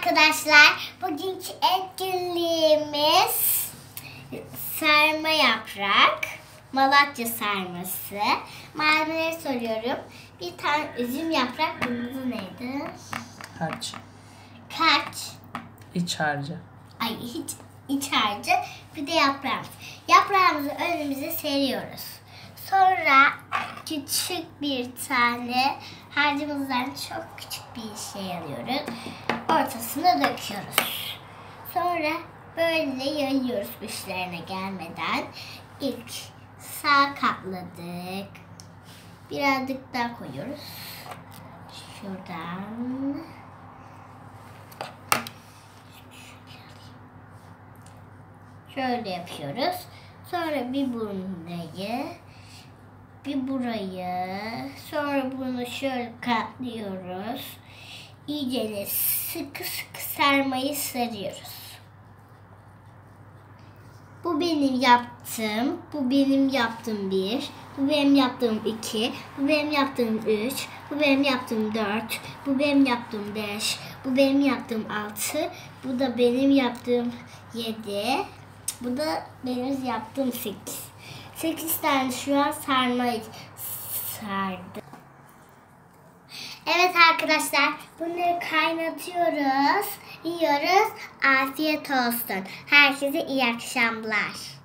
arkadaşlar. Bugünkü etkinliğimiz sarma yaprak. Malatya sarması. Malzemeleri soruyorum. Bir tane üzüm yaprak. Bunun adı neydi? Harç. Kaç? İç harcı. Ay iç harcı. Bir de yaprağımız. Yaprağımızı önümüze seriyoruz. Sonra küçük bir tane harcımızdan çok küçük bir şey alıyoruz. Ortasına döküyoruz. Sonra böyle yayıyoruz üstlerine gelmeden. İlk sağ katladık. Birazcık daha koyuyoruz. Şuradan. Şöyle yapıyoruz. Sonra bir burayı, bir burayı, sonra bunu şöyle katlıyoruz. İyice sıkı sıkı sarmayı sarıyoruz. Bu benim yaptığım, bu benim yaptığım 1, bu benim yaptığım 2, bu benim yaptığım 3, bu benim yaptığım 4, bu benim yaptığım 5, bu benim yaptığım 6, bu da benim yaptığım 7, bu da benim yaptığım 8. 8 tane şu an sarmayı sardım. Evet arkadaşlar, bunları kaynatıyoruz, yiyoruz. Afiyet olsun. Herkese iyi akşamlar.